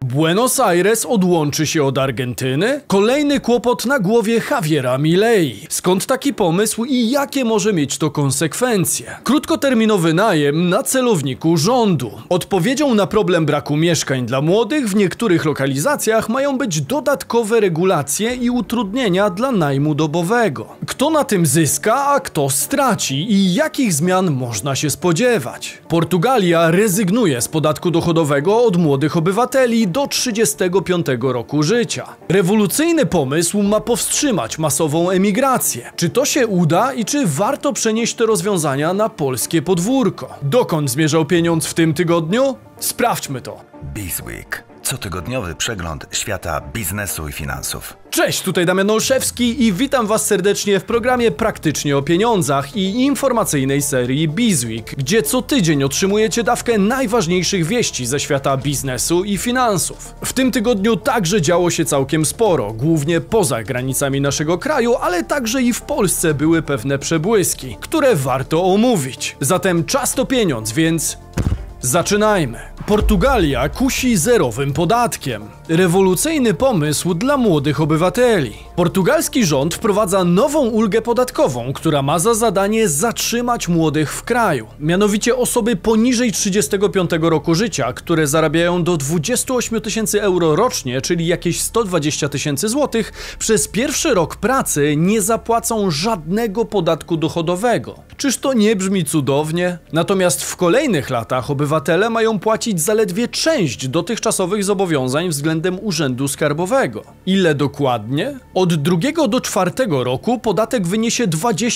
Buenos Aires odłączy się od Argentyny? Kolejny kłopot na głowie Javiera Milei. Skąd taki pomysł i jakie może mieć to konsekwencje? Krótkoterminowy najem na celowniku rządu. Odpowiedzią na problem braku mieszkań dla młodych w niektórych lokalizacjach mają być dodatkowe regulacje i utrudnienia dla najmu dobowego. Kto na tym zyska, a kto straci i jakich zmian można się spodziewać? Portugalia rezygnuje z podatku dochodowego od młodych obywateli do 35 roku życia. Rewolucyjny pomysł ma powstrzymać masową emigrację. Czy to się uda i czy warto przenieść te rozwiązania na polskie podwórko? Dokąd zmierzał pieniądz w tym tygodniu? Sprawdźmy to. Bizweek. Cotygodniowy przegląd świata biznesu i finansów. Cześć, tutaj Damian Olszewski i witam Was serdecznie w programie Praktycznie o pieniądzach i informacyjnej serii Bizweek, gdzie co tydzień otrzymujecie dawkę najważniejszych wieści ze świata biznesu i finansów. W tym tygodniu także działo się całkiem sporo, głównie poza granicami naszego kraju, ale także i w Polsce były pewne przebłyski, które warto omówić. Zatem czas to pieniądz, więc zaczynajmy. Portugalia kusi zerowym podatkiem. Rewolucyjny pomysł dla młodych obywateli. Portugalski rząd wprowadza nową ulgę podatkową, która ma za zadanie zatrzymać młodych w kraju. Mianowicie osoby poniżej 35 roku życia, które zarabiają do 28 tysięcy euro rocznie, czyli jakieś 120 tysięcy złotych, przez pierwszy rok pracy nie zapłacą żadnego podatku dochodowego. Czyż to nie brzmi cudownie? Natomiast w kolejnych latach obywatele mają płacić zaledwie część dotychczasowych zobowiązań względem Urzędu Skarbowego. Ile dokładnie? Od 2 do 4 roku podatek wyniesie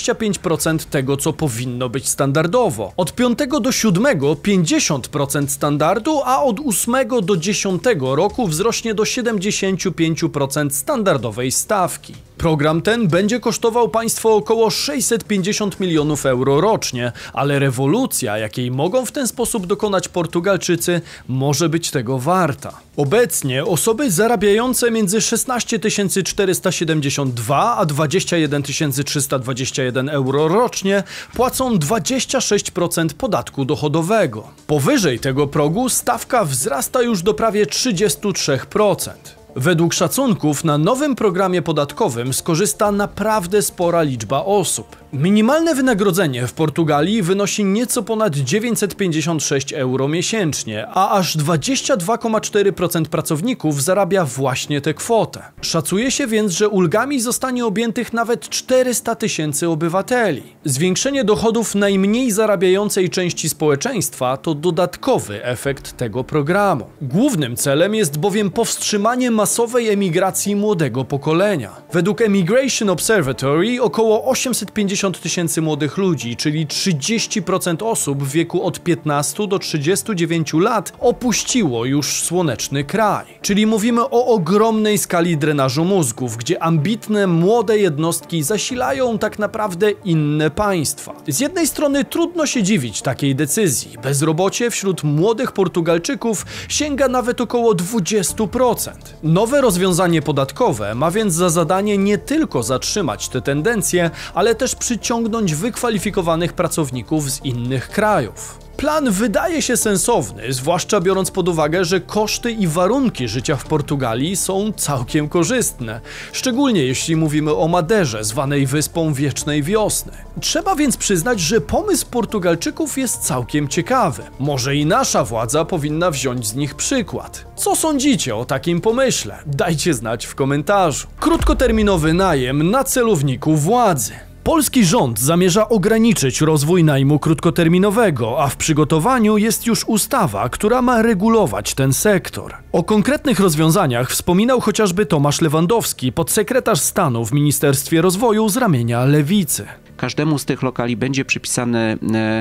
25% tego, co powinno być standardowo. Od 5 do 7 50% standardu, a od 8 do 10 roku wzrośnie do 75% standardowej stawki. Program ten będzie kosztował państwo około 650 milionów euro rocznie, ale rewolucja, jakiej mogą w ten sposób dokonać Portugalczycy, może być tego warta. Obecnie osoby zarabiające między 16 472 a 21 321 euro rocznie płacą 26% podatku dochodowego. Powyżej tego progu stawka wzrasta już do prawie 33%. Według szacunków na nowym programie podatkowym skorzysta naprawdę spora liczba osób. Minimalne wynagrodzenie w Portugalii wynosi nieco ponad 956 euro miesięcznie, a aż 22,4% pracowników zarabia właśnie tę kwotę. Szacuje się więc, że ulgami zostanie objętych nawet 400 tysięcy obywateli. Zwiększenie dochodów najmniej zarabiającej części społeczeństwa to dodatkowy efekt tego programu. Głównym celem jest bowiem powstrzymanie masowej emigracji młodego pokolenia. Według Emigration Observatory około 850 tysięcy młodych ludzi, czyli 30% osób w wieku od 15 do 39 lat opuściło już słoneczny kraj. Czyli mówimy o ogromnej skali drenażu mózgów, gdzie ambitne młode jednostki zasilają tak naprawdę inne państwa. Z jednej strony trudno się dziwić takiej decyzji. Bezrobocie wśród młodych Portugalczyków sięga nawet około 20%. Nowe rozwiązanie podatkowe ma więc za zadanie nie tylko zatrzymać te tendencje, ale też przyciągnąć wykwalifikowanych pracowników z innych krajów. Plan wydaje się sensowny, zwłaszcza biorąc pod uwagę, że koszty i warunki życia w Portugalii są całkiem korzystne, szczególnie jeśli mówimy o Maderze, zwanej Wyspą Wiecznej Wiosny. Trzeba więc przyznać, że pomysł Portugalczyków jest całkiem ciekawy. Może i nasza władza powinna wziąć z nich przykład. Co sądzicie o takim pomyśle? Dajcie znać w komentarzu. Krótkoterminowy najem na celowniku władzy. Polski rząd zamierza ograniczyć rozwój najmu krótkoterminowego, a w przygotowaniu jest już ustawa, która ma regulować ten sektor. O konkretnych rozwiązaniach wspominał chociażby Tomasz Lewandowski, podsekretarz stanu w Ministerstwie Rozwoju z ramienia Lewicy. Każdemu z tych lokali będzie przypisany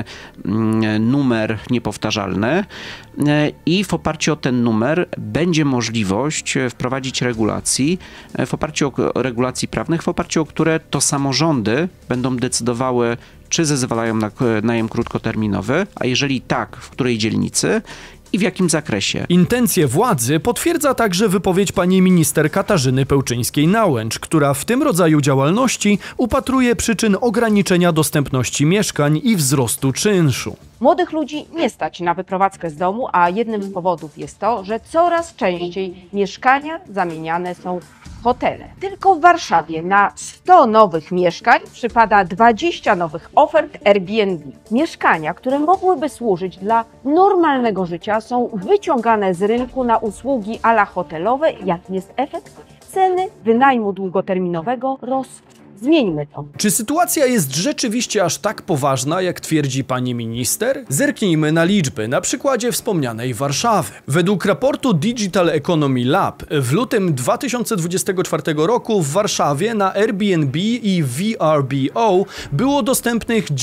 numer niepowtarzalny i w oparciu o ten numer będzie możliwość wprowadzić regulacji, w oparciu o regulacji prawnych, w oparciu o które to samorządy będą decydowały, czy zezwalają na najem krótkoterminowy, a jeżeli tak, w której dzielnicy i w jakim zakresie. Intencje władzy potwierdza także wypowiedź pani minister Katarzyny Pełczyńskiej-Nałęcz, która w tym rodzaju działalności upatruje przyczyn ograniczenia dostępności mieszkań i wzrostu czynszu. Młodych ludzi nie stać na wyprowadzkę z domu, a jednym z powodów jest to, że coraz częściej mieszkania zamieniane są w hotele. Tylko w Warszawie na 100 nowych mieszkań przypada 20 nowych ofert Airbnb. Mieszkania, które mogłyby służyć dla normalnego życia, są wyciągane z rynku na usługi a la hotelowe. Jaki jest efekt? Ceny wynajmu długoterminowego rosną. Zmieńmy to. Czy sytuacja jest rzeczywiście aż tak poważna, jak twierdzi pani minister? Zerknijmy na liczby, na przykładzie wspomnianej Warszawy. Według raportu Digital Economy Lab w lutym 2024 roku w Warszawie na Airbnb i VRBO było dostępnych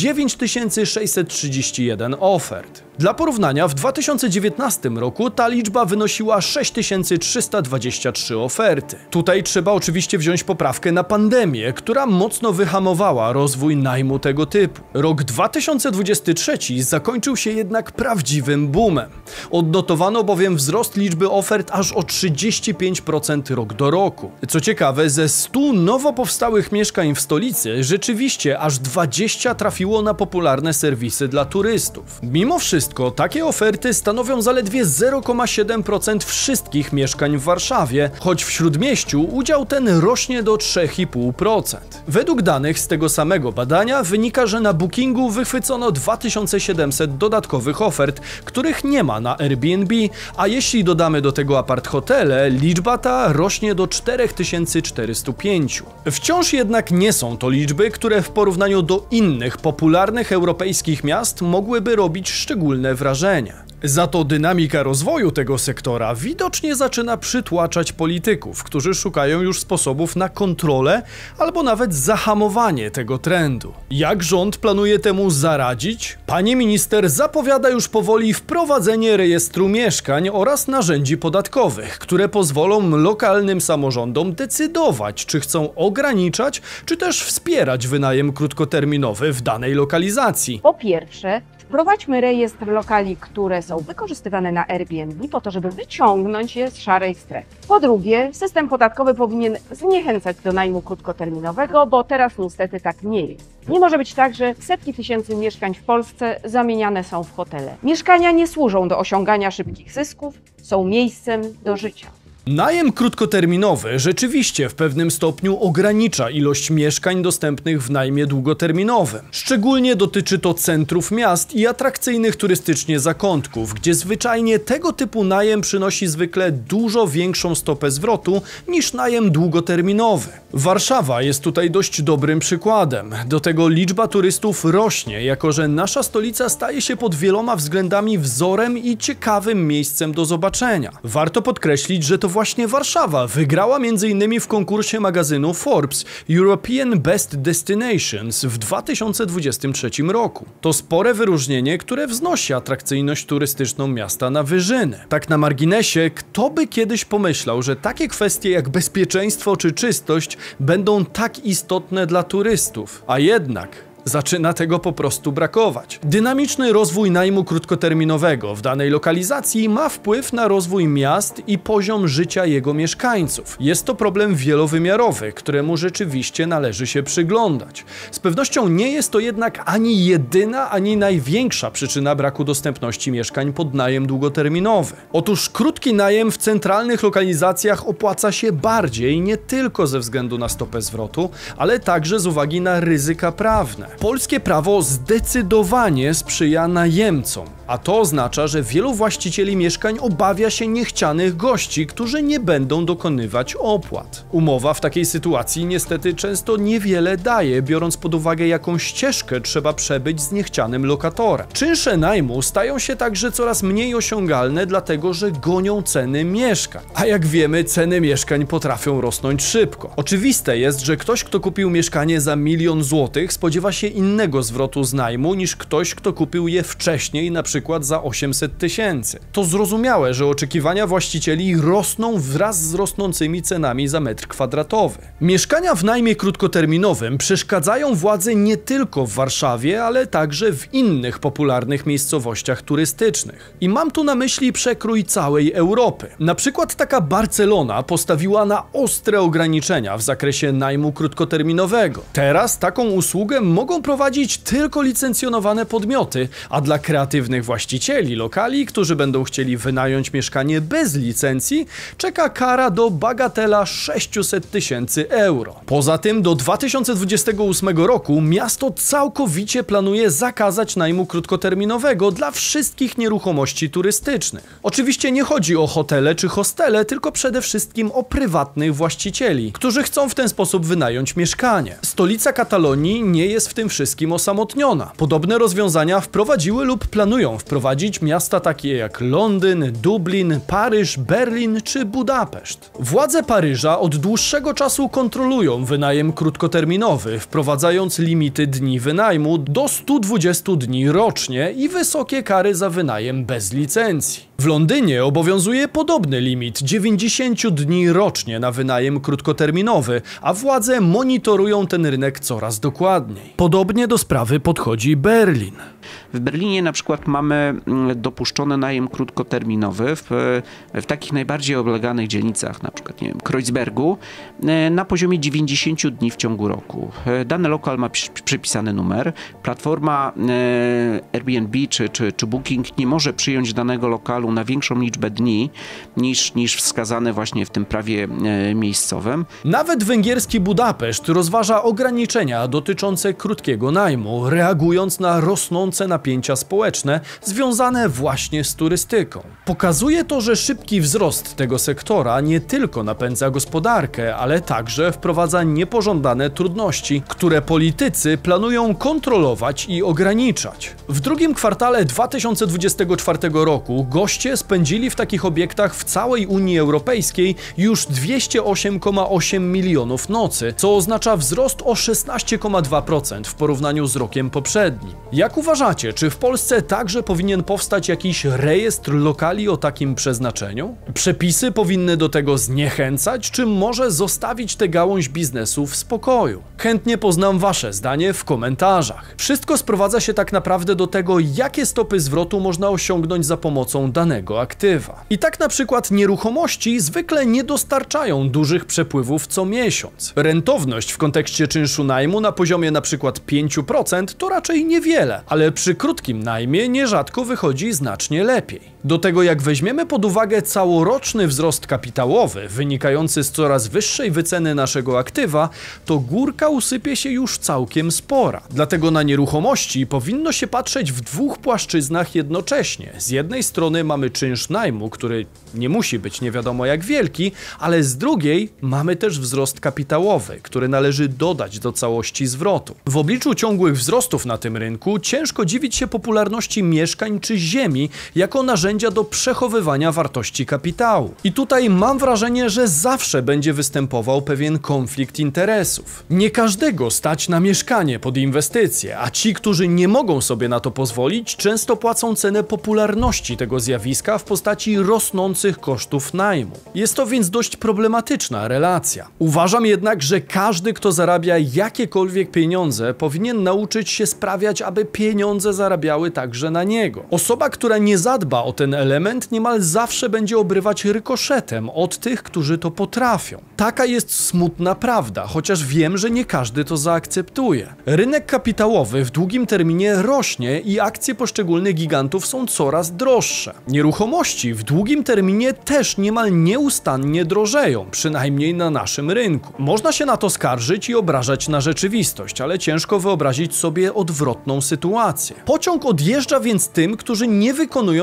9631 ofert. Dla porównania w 2019 roku ta liczba wynosiła 6323 oferty. Tutaj trzeba oczywiście wziąć poprawkę na pandemię, która mocno wyhamowała rozwój najmu tego typu. Rok 2023 zakończył się jednak prawdziwym boomem. Odnotowano bowiem wzrost liczby ofert aż o 35% rok do roku. Co ciekawe, ze 100 nowo powstałych mieszkań w stolicy rzeczywiście aż 20 trafiło na popularne serwisy dla turystów. Mimo wszystko takie oferty stanowią zaledwie 0,7% wszystkich mieszkań w Warszawie, choć w Śródmieściu udział ten rośnie do 3,5%. Według danych z tego samego badania wynika, że na Bookingu wychwycono 2700 dodatkowych ofert, których nie ma na Airbnb, a jeśli dodamy do tego apart-hotele, liczba ta rośnie do 4405. Wciąż jednak nie są to liczby, które w porównaniu do innych popularnych europejskich miast mogłyby robić szczególne wrażenie. Za to dynamika rozwoju tego sektora widocznie zaczyna przytłaczać polityków, którzy szukają już sposobów na kontrolę albo nawet zahamowanie tego trendu. Jak rząd planuje temu zaradzić? Pani minister zapowiada już powoli wprowadzenie rejestru mieszkań oraz narzędzi podatkowych, które pozwolą lokalnym samorządom decydować, czy chcą ograniczać, czy też wspierać wynajem krótkoterminowy w danej lokalizacji. Po pierwsze, wprowadźmy rejestr lokali, które są wykorzystywane na Airbnb po to, żeby wyciągnąć je z szarej strefy. Po drugie, system podatkowy powinien zniechęcać do najmu krótkoterminowego, bo teraz niestety tak nie jest. Nie może być tak, że setki tysięcy mieszkań w Polsce zamieniane są w hotele. Mieszkania nie służą do osiągania szybkich zysków, są miejscem do życia. Najem krótkoterminowy rzeczywiście w pewnym stopniu ogranicza ilość mieszkań dostępnych w najmie długoterminowym. Szczególnie dotyczy to centrów miast i atrakcyjnych turystycznie zakątków, gdzie zwyczajnie tego typu najem przynosi zwykle dużo większą stopę zwrotu niż najem długoterminowy. Warszawa jest tutaj dość dobrym przykładem. Do tego liczba turystów rośnie, jako że nasza stolica staje się pod wieloma względami wzorem i ciekawym miejscem do zobaczenia. Warto podkreślić, że to właśnie Warszawa wygrała m.in. w konkursie magazynu Forbes European Best Destinations w 2023 roku. To spore wyróżnienie, które wznosi atrakcyjność turystyczną miasta na wyżyny. Tak na marginesie, kto by kiedyś pomyślał, że takie kwestie jak bezpieczeństwo czy czystość będą tak istotne dla turystów, a jednak zaczyna tego po prostu brakować. Dynamiczny rozwój najmu krótkoterminowego w danej lokalizacji ma wpływ na rozwój miast i poziom życia jego mieszkańców. Jest to problem wielowymiarowy, któremu rzeczywiście należy się przyglądać. Z pewnością nie jest to jednak ani jedyna, ani największa przyczyna braku dostępności mieszkań pod najem długoterminowy. Otóż krótki najem w centralnych lokalizacjach opłaca się bardziej nie tylko ze względu na stopę zwrotu, ale także z uwagi na ryzyka prawne. Polskie prawo zdecydowanie sprzyja najemcom, a to oznacza, że wielu właścicieli mieszkań obawia się niechcianych gości, którzy nie będą dokonywać opłat. Umowa w takiej sytuacji niestety często niewiele daje, biorąc pod uwagę, jaką ścieżkę trzeba przebyć z niechcianym lokatorem. Czynsze najmu stają się także coraz mniej osiągalne, dlatego że gonią ceny mieszkań. A jak wiemy, ceny mieszkań potrafią rosnąć szybko. Oczywiste jest, że ktoś, kto kupił mieszkanie za 1 000 000 złotych, spodziewa się innego zwrotu z najmu niż ktoś, kto kupił je wcześniej, np. przykład za 800 tysięcy. To zrozumiałe, że oczekiwania właścicieli rosną wraz z rosnącymi cenami za metr kwadratowy. Mieszkania w najmie krótkoterminowym przeszkadzają władzy nie tylko w Warszawie, ale także w innych popularnych miejscowościach turystycznych. I mam tu na myśli przekrój całej Europy. Na przykład taka Barcelona postawiła na ostre ograniczenia w zakresie najmu krótkoterminowego. Teraz taką usługę mogą prowadzić tylko licencjonowane podmioty, a dla kreatywnych właścicieli lokali, którzy będą chcieli wynająć mieszkanie bez licencji, czeka kara do bagatela 600 tysięcy euro. Poza tym do 2028 roku miasto całkowicie planuje zakazać najmu krótkoterminowego dla wszystkich nieruchomości turystycznych. Oczywiście nie chodzi o hotele czy hostele, tylko przede wszystkim o prywatnych właścicieli, którzy chcą w ten sposób wynająć mieszkanie. Stolica Katalonii nie jest w tym wszystkim osamotniona. Podobne rozwiązania wprowadziły lub planują wprowadzić miasta takie jak Londyn, Dublin, Paryż, Berlin czy Budapeszt. Władze Paryża od dłuższego czasu kontrolują wynajem krótkoterminowy, wprowadzając limity dni wynajmu do 120 dni rocznie i wysokie kary za wynajem bez licencji. W Londynie obowiązuje podobny limit 90 dni rocznie na wynajem krótkoterminowy, a władze monitorują ten rynek coraz dokładniej. Podobnie do sprawy podchodzi Berlin. W Berlinie na przykład mamy dopuszczony najem krótkoterminowy w takich najbardziej obleganych dzielnicach, na przykład nie wiem, Kreuzbergu, na poziomie 90 dni w ciągu roku. Dany lokal ma przypisany numer. Platforma Airbnb czy Booking nie może przyjąć danego lokalu na większą liczbę dni niż wskazane właśnie w tym prawie miejscowym. Nawet węgierski Budapeszt rozważa ograniczenia dotyczące krótkiego najmu, reagując na rosnące napięcia społeczne związane właśnie z turystyką. Pokazuje to, że szybki wzrost tego sektora nie tylko napędza gospodarkę, ale także wprowadza niepożądane trudności, które politycy planują kontrolować i ograniczać. W drugim kwartale 2024 roku goście spędzili w takich obiektach w całej Unii Europejskiej już 208,8 milionów nocy, co oznacza wzrost o 16,2% w porównaniu z rokiem poprzednim. Jak uważacie, czy w Polsce także powinien powstać jakiś rejestr lokali o takim przeznaczeniu? Przepisy powinny do tego zniechęcać, czy może zostawić tę gałąź biznesu w spokoju? Chętnie poznam wasze zdanie w komentarzach. Wszystko sprowadza się tak naprawdę do tego, jakie stopy zwrotu można osiągnąć za pomocą danego aktywa. I tak na przykład nieruchomości zwykle nie dostarczają dużych przepływów co miesiąc. Rentowność w kontekście czynszu najmu na poziomie na przykład 5% to raczej niewiele, ale przy krótkim najmie nierzadko wychodzi znacznie lepiej. Do tego jak weźmiemy pod uwagę całoroczny wzrost kapitałowy wynikający z coraz wyższej wyceny naszego aktywa, to górka usypie się już całkiem spora. Dlatego na nieruchomości powinno się patrzeć w dwóch płaszczyznach jednocześnie. Z jednej strony mamy czynsz najmu, który nie musi być nie wiadomo jak wielki, ale z drugiej mamy też wzrost kapitałowy, który należy dodać do całości zwrotu. W obliczu ciągłych wzrostów na tym rynku ciężko dziwić się popularności mieszkań czy ziemi jako narzędzia do przechowywania wartości kapitału. I tutaj mam wrażenie, że zawsze będzie występował pewien konflikt interesów. Nie każdego stać na mieszkanie pod inwestycje, a ci, którzy nie mogą sobie na to pozwolić, często płacą cenę popularności tego zjawiska w postaci rosnących kosztów najmu. Jest to więc dość problematyczna relacja. Uważam jednak, że każdy, kto zarabia jakiekolwiek pieniądze, powinien nauczyć się sprawiać, aby pieniądze zarabiały także na niego. Osoba, która nie zadba o ten element, niemal zawsze będzie obrywać rykoszetem od tych, którzy to potrafią. Taka jest smutna prawda, chociaż wiem, że nie każdy to zaakceptuje. Rynek kapitałowy w długim terminie rośnie i akcje poszczególnych gigantów są coraz droższe. Nieruchomości w długim terminie też niemal nieustannie drożeją, przynajmniej na naszym rynku. Można się na to skarżyć i obrażać na rzeczywistość, ale ciężko wyobrazić sobie odwrotną sytuację. Pociąg odjeżdża więc tym, którzy nie wykonują żadnego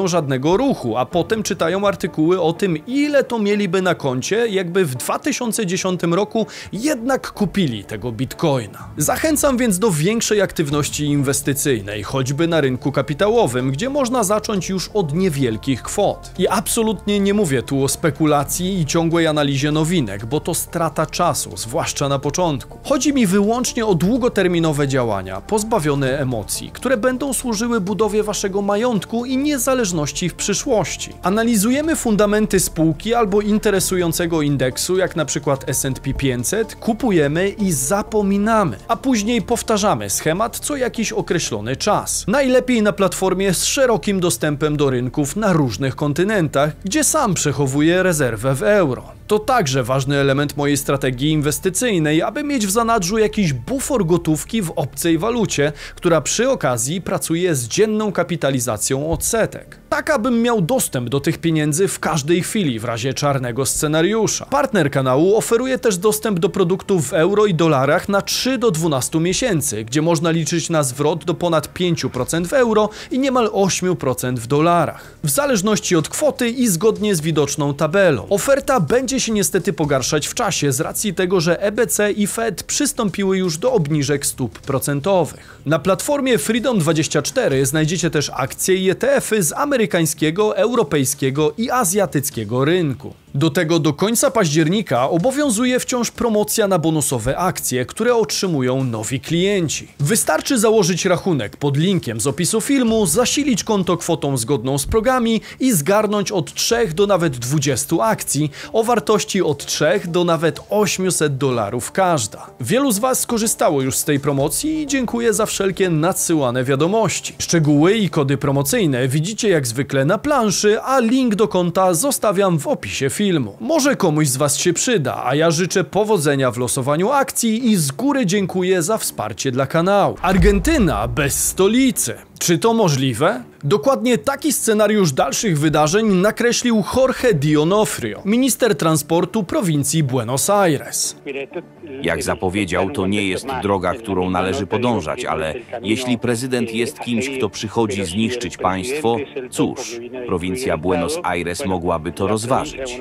całego ruchu, a potem czytają artykuły o tym, ile to mieliby na koncie, jakby w 2010 roku jednak kupili tego bitcoina. Zachęcam więc do większej aktywności inwestycyjnej, choćby na rynku kapitałowym, gdzie można zacząć już od niewielkich kwot. I absolutnie nie mówię tu o spekulacji i ciągłej analizie nowinek, bo to strata czasu, zwłaszcza na początku. Chodzi mi wyłącznie o długoterminowe działania, pozbawione emocji, które będą służyły budowie waszego majątku i niezależności w przyszłości. Analizujemy fundamenty spółki albo interesującego indeksu, jak na przykład S&P 500, kupujemy i zapominamy, a później powtarzamy schemat co jakiś określony czas. Najlepiej na platformie z szerokim dostępem do rynków na różnych kontynentach, gdzie sam przechowuję rezerwę w euro. To także ważny element mojej strategii inwestycyjnej, aby mieć w zanadrzu jakiś bufor gotówki w obcej walucie, która przy okazji pracuje z dzienną kapitalizacją odsetek. Tak, abym miał dostęp do tych pieniędzy w każdej chwili w razie czarnego scenariusza. Partner kanału oferuje też dostęp do produktów w euro i dolarach na 3 do 12 miesięcy, gdzie można liczyć na zwrot do ponad 5% w euro i niemal 8% w dolarach. W zależności od kwoty i zgodnie z widoczną tabelą. Oferta będzie się niestety pogarszać w czasie z racji tego, że EBC i Fed przystąpiły już do obniżek stóp procentowych. Na platformie Freedom24 znajdziecie też akcje i ETF-y z amerykańskiego, europejskiego i azjatyckiego rynku. Do tego do końca października obowiązuje wciąż promocja na bonusowe akcje, które otrzymują nowi klienci. Wystarczy założyć rachunek pod linkiem z opisu filmu, zasilić konto kwotą zgodną z progami i zgarnąć od 3 do nawet 20 akcji o wartości od 3 do nawet $800 każda. Wielu z Was skorzystało już z tej promocji i dziękuję za wszelkie nadsyłane wiadomości. Szczegóły i kody promocyjne widzicie jak zwykle na planszy, a link do konta zostawiam w opisie filmu. Może komuś z Was się przyda, a ja życzę powodzenia w losowaniu akcji i z góry dziękuję za wsparcie dla kanału. Argentyna bez stolicy. Czy to możliwe? Dokładnie taki scenariusz dalszych wydarzeń nakreślił Jorge D'Onofrio, minister transportu prowincji Buenos Aires. Jak zapowiedział, to nie jest droga, którą należy podążać, ale jeśli prezydent jest kimś, kto przychodzi zniszczyć państwo, cóż, prowincja Buenos Aires mogłaby to rozważyć.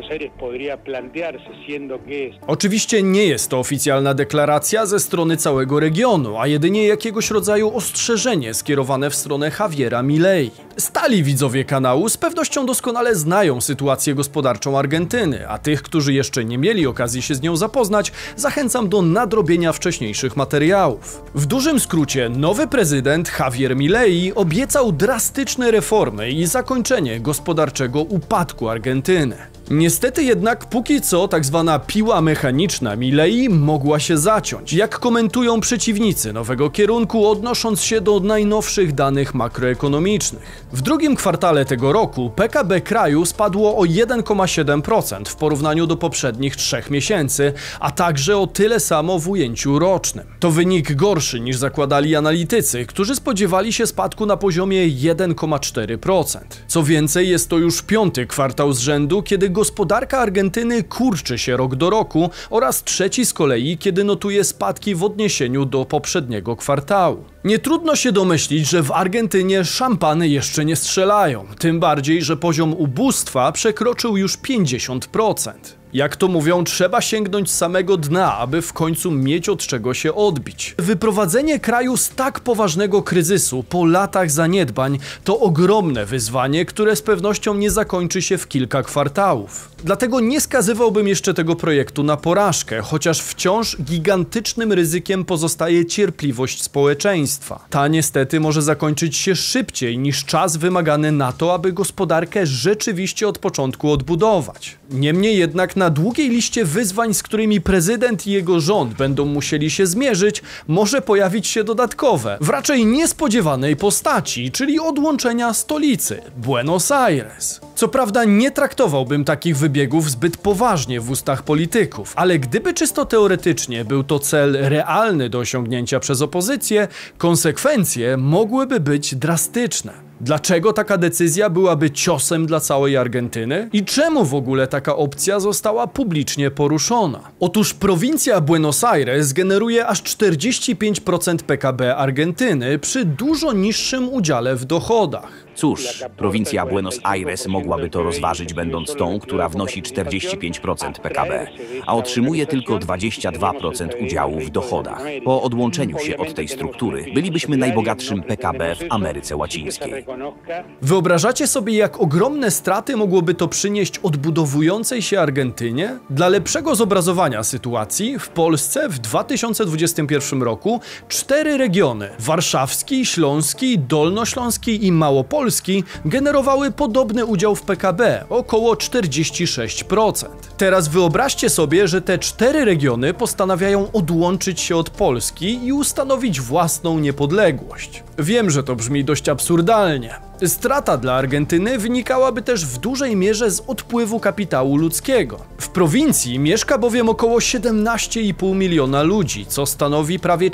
Oczywiście nie jest to oficjalna deklaracja ze strony całego regionu, a jedynie jakiegoś rodzaju ostrzeżenie skierowane w stronę Javiera Milei. Stali widzowie kanału z pewnością doskonale znają sytuację gospodarczą Argentyny, a tych, którzy jeszcze nie mieli okazji się z nią zapoznać, zachęcam do nadrobienia wcześniejszych materiałów. W dużym skrócie, nowy prezydent Javier Milei obiecał drastyczne reformy i zakończenie gospodarczego upadku Argentyny. Niestety jednak póki co tak zwana piła mechaniczna Milei mogła się zaciąć, jak komentują przeciwnicy nowego kierunku, odnosząc się do najnowszych danych makroekonomicznych. W drugim kwartale tego roku PKB kraju spadło o 1,7% w porównaniu do poprzednich 3 miesięcy, a także o tyle samo w ujęciu rocznym. To wynik gorszy niż zakładali analitycy, którzy spodziewali się spadku na poziomie 1,4%. Co więcej, jest to już 5. kwartał z rzędu, kiedy gospodarka Argentyny kurczy się rok do roku oraz 3. z kolei, kiedy notuje spadki w odniesieniu do poprzedniego kwartału. Nie trudno się domyślić, że w Argentynie szampany jeszcze nie strzelają, tym bardziej, że poziom ubóstwa przekroczył już 50%. Jak to mówią, trzeba sięgnąć z samego dna, aby w końcu mieć od czego się odbić. Wyprowadzenie kraju z tak poważnego kryzysu po latach zaniedbań to ogromne wyzwanie, które z pewnością nie zakończy się w kilka kwartałów. Dlatego nie skazywałbym jeszcze tego projektu na porażkę, chociaż wciąż gigantycznym ryzykiem pozostaje cierpliwość społeczeństwa. Ta niestety może zakończyć się szybciej niż czas wymagany na to, aby gospodarkę rzeczywiście od początku odbudować. Niemniej jednak na długiej liście wyzwań, z którymi prezydent i jego rząd będą musieli się zmierzyć, może pojawić się dodatkowe, w raczej niespodziewanej postaci, czyli odłączenia stolicy, Buenos Aires. Co prawda nie traktowałbym takich wybiegów zbyt poważnie w ustach polityków, ale gdyby czysto teoretycznie był to cel realny do osiągnięcia przez opozycję, konsekwencje mogłyby być drastyczne. Dlaczego taka decyzja byłaby ciosem dla całej Argentyny? I czemu w ogóle taka opcja została publicznie poruszona? Otóż prowincja Buenos Aires generuje aż 45% PKB Argentyny przy dużo niższym udziale w dochodach. Cóż, prowincja Buenos Aires mogłaby to rozważyć, będąc tą, która wnosi 45% PKB, a otrzymuje tylko 22% udziału w dochodach. Po odłączeniu się od tej struktury bylibyśmy najbogatszym PKB w Ameryce Łacińskiej. Wyobrażacie sobie, jak ogromne straty mogłoby to przynieść odbudowującej się Argentynie? Dla lepszego zobrazowania sytuacji, w Polsce w 2021 roku 4 regiony – warszawski, śląski, dolnośląski i małopolski – generowały podobny udział w PKB, około 46%. Teraz wyobraźcie sobie, że te 4 regiony postanawiają odłączyć się od Polski i ustanowić własną niepodległość. Wiem, że to brzmi dość absurdalnie. Strata dla Argentyny wynikałaby też w dużej mierze z odpływu kapitału ludzkiego. W prowincji mieszka bowiem około 17,5 miliona ludzi, co stanowi prawie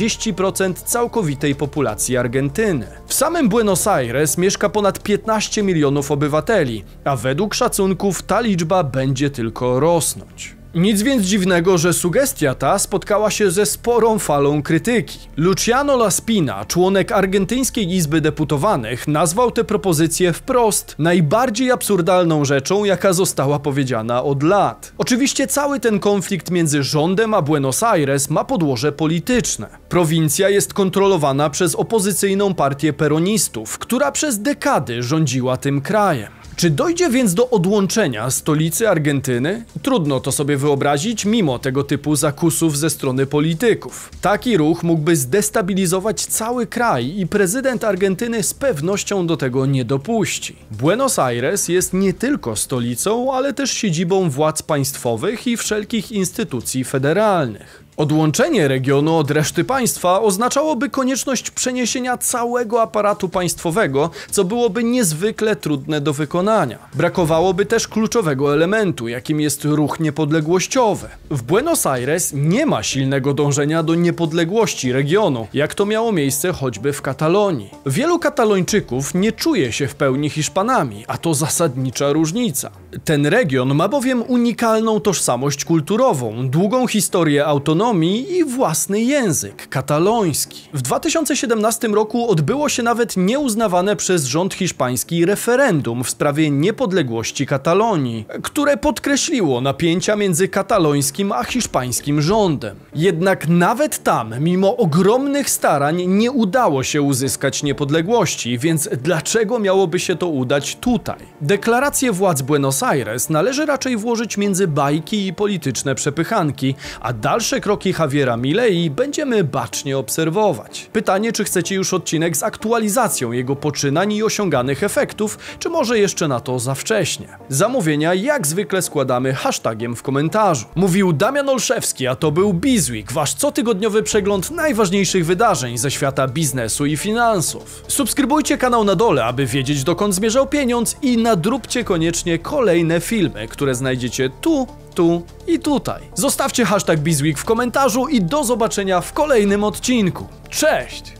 40% całkowitej populacji Argentyny. W samym Buenos Aires mieszka ponad 15 milionów obywateli, a według szacunków ta liczba będzie tylko rosnąć. Nic więc dziwnego, że sugestia ta spotkała się ze sporą falą krytyki. Luciano Laspina, członek Argentyńskiej Izby Deputowanych, nazwał tę propozycję wprost najbardziej absurdalną rzeczą, jaka została powiedziana od lat. Oczywiście cały ten konflikt między rządem a Buenos Aires ma podłoże polityczne. Prowincja jest kontrolowana przez opozycyjną partię peronistów, która przez dekady rządziła tym krajem. Czy dojdzie więc do odłączenia stolicy Argentyny? Trudno to sobie wyobrazić mimo tego typu zakusów ze strony polityków. Taki ruch mógłby zdestabilizować cały kraj i prezydent Argentyny z pewnością do tego nie dopuści. Buenos Aires jest nie tylko stolicą, ale też siedzibą władz państwowych i wszelkich instytucji federalnych. Odłączenie regionu od reszty państwa oznaczałoby konieczność przeniesienia całego aparatu państwowego, co byłoby niezwykle trudne do wykonania. Brakowałoby też kluczowego elementu, jakim jest ruch niepodległościowy. W Buenos Aires nie ma silnego dążenia do niepodległości regionu, jak to miało miejsce choćby w Katalonii. Wielu Katalończyków nie czuje się w pełni Hiszpanami, a to zasadnicza różnica. Ten region ma bowiem unikalną tożsamość kulturową, długą historię autonomii i własny język, kataloński. W 2017 roku odbyło się nawet nieuznawane przez rząd hiszpański referendum w sprawie niepodległości Katalonii, które podkreśliło napięcia między katalońskim a hiszpańskim rządem. Jednak nawet tam, mimo ogromnych starań, nie udało się uzyskać niepodległości, więc dlaczego miałoby się to udać tutaj? Deklarację władz Buenos Aires należy raczej włożyć między bajki i polityczne przepychanki, a dalsze kroki Javiera Milei będziemy bacznie obserwować. Pytanie, czy chcecie już odcinek z aktualizacją jego poczynań i osiąganych efektów, czy może jeszcze na to za wcześnie? Zamówienia jak zwykle składamy hashtagiem w komentarzu. Mówił Damian Olszewski, a to był Bizweek, wasz cotygodniowy przegląd najważniejszych wydarzeń ze świata biznesu i finansów. Subskrybujcie kanał na dole, aby wiedzieć, dokąd zmierzał pieniądz, i nadróbcie koniecznie kolejne filmy, które znajdziecie tu i tutaj. Zostawcie hashtag Bizweek w komentarzu i do zobaczenia w kolejnym odcinku. Cześć!